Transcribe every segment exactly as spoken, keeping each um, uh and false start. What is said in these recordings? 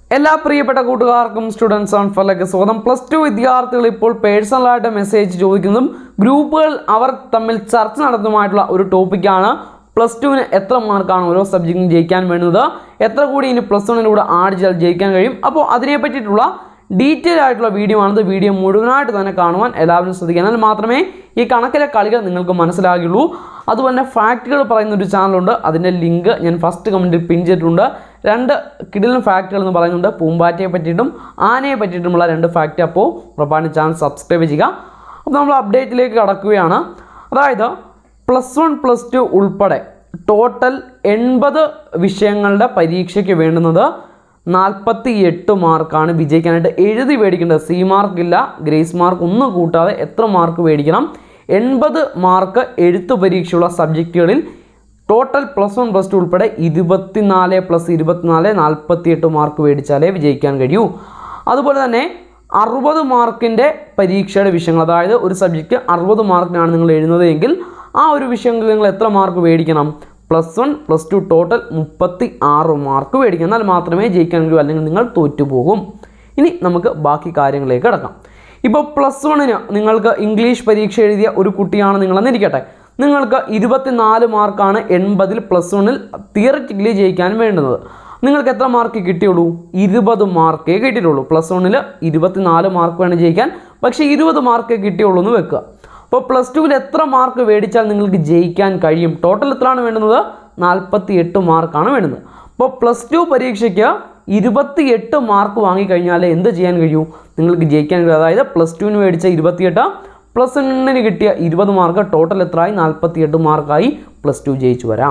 എല്ലാ പ്രിയപ്പെട്ട കൂട്ടുകാർക്കും സ്റ്റുഡൻസ് ഓൺ ഫലക്ക് സ്വാഗതം. പ്ലസ് ടു വിദ്യാർത്ഥികൾ ഇപ്പോൾ പേഴ്സണലായിട്ട് മെസ്സേജ് ചോദിക്കുന്നതും ഗ്രൂപ്പുകൾ അവർ തമ്മിൽ ചർച്ച നടത്തുന്നതുമായിട്ടുള്ള ഒരു ടോപ്പിക്കാണ്. പ്ലസ് ടുവിന് എത്ര മാർക്കാണ് ഓരോ സബ്ജക്റ്റിനും ജയിക്കാൻ വേണ്ടത്, എത്ര കൂടി ഇനി പ്ലസ് വണ്ണിന് കൂടെ ആഡ് ചെയ്താൽ ജയിക്കാൻ കഴിയും. അപ്പോൾ അതിനെ പറ്റിയിട്ടുള്ള ഡീറ്റെയിൽ ആയിട്ടുള്ള വീഡിയോ ആണത്. വീഡിയോ മുഴുവനായിട്ട് തന്നെ കാണുവാൻ എല്ലാവരും ശ്രദ്ധിക്കുക. എന്നാൽ മാത്രമേ ഈ കണക്കിലെ കളികൾ നിങ്ങൾക്ക് മനസ്സിലാകുള്ളൂ. അതുപോലെ ഫാക്റ്റുകൾ പറയുന്ന ഒരു ചാനലുണ്ട്, അതിൻ്റെ ലിങ്ക് ഞാൻ ഫസ്റ്റ് കമൻറ്റിൽ പിൻ ചെയ്തിട്ടുണ്ട്. രണ്ട് കിടിലൻ ഫാക്റ്റുകൾ എന്ന് പറയുന്നുണ്ട്, പൂമ്പാറ്റയെ പറ്റിയിട്ടും ആനയെ പറ്റിയിട്ടുമുള്ള രണ്ട് ഫാക്റ്റ്. അപ്പോൾ ഉറപ്പാണ് ചാനൽ സബ്സ്ക്രൈബ് ചെയ്യുക. അപ്പോൾ നമ്മൾ അപ്ഡേറ്റിലേക്ക് കടക്കുകയാണ്. അതായത് പ്ലസ് വൺ പ്ലസ് ടു ഉൾപ്പെടെ ടോട്ടൽ എൺപത് വിഷയങ്ങളുടെ പരീക്ഷയ്ക്ക് വേണ്ടുന്നത് നാൽപ്പത്തി എട്ട് മാർക്കാണ് വിജയിക്കാനായിട്ട്. എഴുതി മേടിക്കേണ്ടത് സി മാർക്ക് ഇല്ല, ഗ്രേസ് മാർക്ക് ഒന്നും കൂട്ടാതെ എത്ര മാർക്ക് മേടിക്കണം? എൺപത് മാർക്ക് എഴുത്ത് പരീക്ഷയുള്ള സബ്ജക്റ്റുകളിൽ total plus one plus two ഉൾപ്പെടെ ഇരുപത്തിനാല് പ്ലസ് ഇരുപത്തിനാല് നാൽപ്പത്തി എട്ട് മാർക്ക് മേടിച്ചാലേ വിജയിക്കാൻ കഴിയൂ. അതുപോലെ തന്നെ അറുപത് മാർക്കിൻ്റെ പരീക്ഷയുടെ വിഷയങ്ങൾ, അതായത് ഒരു സബ്ജക്റ്റ് അറുപത് മാർക്കിനാണ് നിങ്ങൾ എഴുതുന്നത് എങ്കിൽ ആ ഒരു വിഷയങ്ങളിൽ നിങ്ങൾ എത്ര മാർക്ക് മേടിക്കണം? Plus one plus two total മുപ്പത്തി ആറ് മാർക്ക് മേടിക്കണം. എന്നാൽ മാത്രമേ ജയിക്കാൻ കഴിയൂ, അല്ലെങ്കിൽ നിങ്ങൾ തോറ്റുപോകും. ഇനി നമുക്ക് ബാക്കി കാര്യങ്ങളിലേക്ക് കിടക്കാം. ഇപ്പോൾ പ്ലസ് വണ്ണിന് നിങ്ങൾക്ക് ഇംഗ്ലീഷ് പരീക്ഷ എഴുതിയ ഒരു കുട്ടിയാണ് നിങ്ങളെന്നിരിക്കട്ടെ. നിങ്ങൾക്ക് ഇരുപത്തിനാല് മാർക്കാണ് എൺപതിൽ പ്ലസ് വണ്ണിൽ തിയററ്റിക്കലി ജയിക്കാൻ വേണ്ടുന്നത്. നിങ്ങൾക്ക് എത്ര മാർക്ക് കിട്ടിയുള്ളൂ? ഇരുപത് മാർക്കേ കിട്ടിയിട്ടുള്ളൂ. പ്ലസ് വണ്ണിൽ ഇരുപത്തിനാല് മാർക്ക് വേണം ജയിക്കാൻ, പക്ഷേ ഇരുപത് മാർക്കേ കിട്ടിയുള്ളൂ എന്ന് വെക്കുക. അപ്പോൾ പ്ലസ് ടുവിൽ എത്ര മാർക്ക് മേടിച്ചാൽ നിങ്ങൾക്ക് ജയിക്കാൻ കഴിയും? ടോട്ടൽ എത്രയാണ് വേണ്ടുന്നത്? നാൽപ്പത്തി എട്ട് മാർക്കാണ് വേണ്ടുന്നത്. അപ്പോൾ പ്ലസ് ടു പരീക്ഷയ്ക്ക് ഇരുപത്തി എട്ട് മാർക്ക് വാങ്ങിക്കഴിഞ്ഞാൽ എന്ത് ചെയ്യാൻ കഴിയൂ? നിങ്ങൾക്ക് ജയിക്കാൻ കഴിയും. അതായത് പ്ലസ് ടുവിന് മേടിച്ച ഇരുപത്തിയെട്ട് പ്ലസ് വണ്ണിന് കിട്ടിയ ഇരുപത് മാർക്ക്, ടോട്ടൽ എത്രയായി? നാൽപ്പത്തി എട്ട് മാർക്കായി പ്ലസ് ടു ജയിച്ചു വരാം.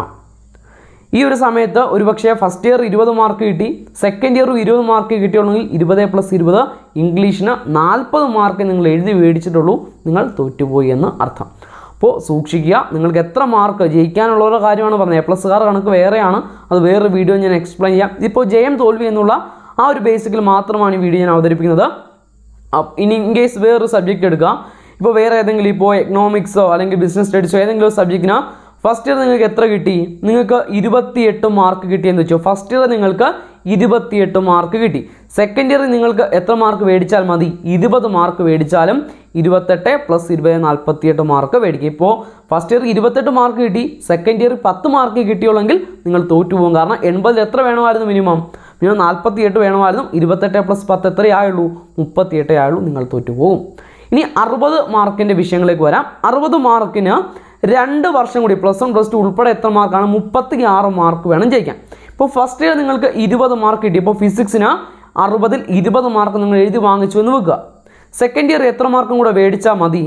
ഈ ഒരു സമയത്ത് ഒരുപക്ഷെ ഫസ്റ്റ് ഇയർ ഇരുപത് മാർക്ക് കിട്ടി, സെക്കൻഡ് ഇയറും ഇരുപത് മാർക്ക് കിട്ടിയുള്ളെങ്കിൽ ഇരുപത് പ്ലസ് ഇരുപത് ഇംഗ്ലീഷിന് നാൽപ്പത് മാർക്ക് നിങ്ങൾ എഴുതി മേടിച്ചിട്ടുള്ളൂ, നിങ്ങൾ തോറ്റുപോയി എന്ന് അർത്ഥം. അപ്പോൾ സൂക്ഷിക്കുക. നിങ്ങൾക്ക് എത്ര മാർക്ക് ജയിക്കാനുള്ളവരുടെ കാര്യമാണ് പറഞ്ഞത്. എ പ്ലസ്സുകാർ കണക്ക് വേറെയാണ്, അത് വേറൊരു വീഡിയോ ഞാൻ എക്സ്പ്ലെയിൻ ചെയ്യാം. ഇപ്പോൾ ജയം തോൽവി എന്നുള്ള ആ ഒരു ബേസിക്കിൽ മാത്രമാണ് ഈ വീഡിയോ ഞാൻ അവതരിപ്പിക്കുന്നത്. ഇനി ഇൻ കേസ് വേറൊരു സബ്ജക്റ്റ് എടുക്കുക. ഇപ്പോൾ വേറെ ഏതെങ്കിലും ഇപ്പോൾ എക്കണോമിക്സോ അല്ലെങ്കിൽ ബിസിനസ് സ്റ്റഡീസോ ഏതെങ്കിലും ഒരു സബ്ജക്റ്റിന് ഫസ്റ്റ് ഇയർ നിങ്ങൾക്ക് എത്ര കിട്ടി? നിങ്ങൾക്ക് ഇരുപത്തിയെട്ട് മാർക്ക് കിട്ടിയെന്ന് വെച്ചോ. ഫസ്റ്റ് ഇയർ നിങ്ങൾക്ക് ഇരുപത്തിയെട്ട് മാർക്ക് കിട്ടി. സെക്കൻഡ് ഇയർ നിങ്ങൾക്ക് എത്ര മാർക്ക് മേടിച്ചാൽ മതി? ഇരുപത് മാർക്ക് മേടിച്ചാലും ഇരുപത്തെട്ട് പ്ലസ് ഇരുപത് നാൽപ്പത്തിയെട്ട് മാർക്ക് മേടിക്കും. ഇപ്പോൾ ഫസ്റ്റ് ഇയർ ഇരുപത്തെട്ട് മാർക്ക് കിട്ടി, സെക്കൻഡ് ഇയർ പത്ത് മാർക്ക് കിട്ടിയുള്ളെങ്കിൽ നിങ്ങൾ തോറ്റുപോകും. കാരണം എൺപതിൽ എത്ര വേണമായിരുന്നു? മിനിമം മിനിമം നാൽപ്പത്തി എട്ട് വേണമായിരുന്നു. ഇരുപത്തെട്ട് പ്ലസ് പത്ത് എത്രയായുള്ളൂ? മുപ്പത്തിയെട്ടേ ആയുള്ളൂ. നിങ്ങൾ തോറ്റുപോകും. ഇനി അറുപത് മാർക്കിൻ്റെ വിഷയങ്ങളിലേക്ക് വരാം. അറുപത് മാർക്കിന് രണ്ട് വർഷം കൂടി പ്ലസ് വൺ പ്ലസ് ടു ഉൾപ്പെടെ എത്ര മാർക്കാണ്? മുപ്പത്തി ആറ് മാർക്ക് വേണം ജയിക്കാൻ. ഇപ്പോൾ ഫസ്റ്റ് ഇയർ നിങ്ങൾക്ക് ഇരുപത് മാർക്ക് കിട്ടി. ഇപ്പോൾ ഫിസിക്സിന് അറുപതിൽ ഇരുപത് മാർക്ക് നിങ്ങൾ എഴുതി വാങ്ങിച്ചു എന്ന് വെക്കുക. സെക്കൻഡ് ഇയർ എത്ര മാർക്കും കൂടെ മേടിച്ചാൽ മതി?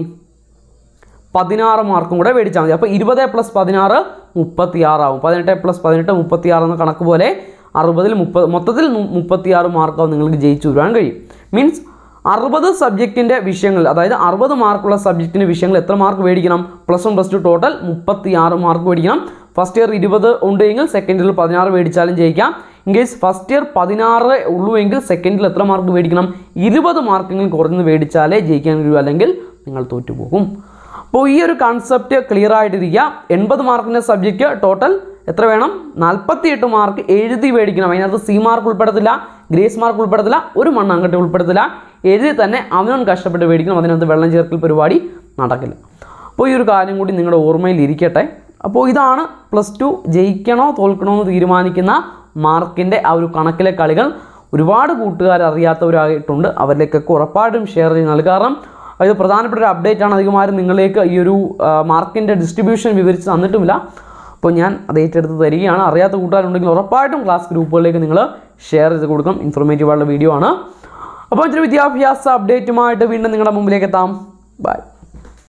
പതിനാറ് മാർക്കും കൂടെ മേടിച്ചാൽ മതി. അപ്പോൾ ഇരുപത് പ്ലസ് പതിനാറ് മുപ്പത്തി ആറാവും. പതിനെട്ട് പ്ലസ് പതിനെട്ട് മുപ്പത്തി ആറ് എന്ന കണക്ക് പോലെ അറുപതിൽ മുപ്പത് മൊത്തത്തിൽ മുപ്പത്തി ആറ് മാർക്കാവും നിങ്ങൾക്ക് ജയിച്ചു വരാൻ കഴിയും. മീൻസ് അറുപത് സബ്ജക്റ്റിൻ്റെ വിഷയങ്ങൾ, അതായത് അറുപത് മാർക്കുള്ള സബ്ജക്റ്റിൻ്റെ വിഷയങ്ങൾ എത്ര മാർക്ക് മേടിക്കണം? Plus one plus two total മുപ്പത്തി ആറ് മാർക്ക് മേടിക്കണം. ഫസ്റ്റ് ഇയർ ഇരുപത് ഉണ്ടെങ്കിൽ സെക്കൻഡ് ഇയറിൽ പതിനാറ് മേടിച്ചാലും ജയിക്കാം. ഇൻ കേസ് ഫസ്റ്റ് ഇയർ പതിനാറ് ഉള്ളൂ എങ്കിൽ സെക്കൻഡിൽ എത്ര മാർക്ക് മേടിക്കണം? ഇരുപത് മാർക്കെങ്കിലും കുറഞ്ഞ് മേടിച്ചാലേ ജയിക്കാൻ കഴിയൂ, അല്ലെങ്കിൽ നിങ്ങൾ തോറ്റുപോകും. അപ്പോൾ ഈ ഒരു കൺസെപ്റ്റ് ക്ലിയർ ആയിട്ടിരിക്കുക. എൺപത് മാർക്കിൻ്റെ സബ്ജക്റ്റ് ടോട്ടൽ എത്ര വേണം? നാൽപ്പത്തി എട്ട് മാർക്ക് എഴുതി മേടിക്കണം. അതിനകത്ത് സി മാർക്ക് ഉൾപ്പെടുത്തില്ല, ഗ്രേസ് മാർക്ക് ഉൾപ്പെടുത്തില്ല, ഒരു മണ്ണാങ്കട്ടി ഉൾപ്പെടുത്തില്ല. എഴുതി തന്നെ അവനവൻ കഷ്ടപ്പെട്ട് മേടിക്കണം. അതിനകത്ത് വെള്ളം ചേർക്കൽ പരിപാടി നടക്കില്ല. അപ്പോൾ ഈ ഒരു കാര്യം കൂടി നിങ്ങളുടെ ഓർമ്മയിൽ ഇരിക്കട്ടെ. അപ്പോൾ ഇതാണ് പ്ലസ് ടു ജയിക്കണോ തോൽക്കണോ എന്ന് തീരുമാനിക്കുന്ന മാർക്കിൻ്റെ ആ ഒരു കണക്കിലെ കളികൾ. ഒരുപാട് കൂട്ടുകാർ അറിയാത്തവരായിട്ടുണ്ട്, അവരിലേക്കൊക്കെ ഉറപ്പായിട്ടും ഷെയർ ചെയ്ത് നൽകുക. കാരണം ഇത് പ്രധാനപ്പെട്ട ഒരു അപ്ഡേറ്റ് ആണ്. അധികമാരും നിങ്ങളിലേക്ക് ഈ ഒരു മാർക്കിൻ്റെ ഡിസ്ട്രിബ്യൂഷൻ വിവരിച്ച് തന്നിട്ടുമില്ല. അപ്പോൾ ഞാൻ അത് ഏറ്റെടുത്ത് തരികയാണ്. അറിയാത്ത കൂട്ടുകാരുണ്ടെങ്കിൽ ഉറപ്പായിട്ടും ക്ലാസ് ഗ്രൂപ്പുകളിലേക്ക് നിങ്ങൾ ഷെയർ ചെയ്ത് കൊടുക്കണം. ഇൻഫോർമേറ്റീവ് ആയിട്ടുള്ള വീഡിയോ ആണ്. അപ്പോൾ ഇതൊരു വിദ്യാഭ്യാസ അപ്ഡേറ്റുമായിട്ട് വീണ്ടും നിങ്ങളുടെ മുമ്പിലേക്ക് എത്താം. ബൈ.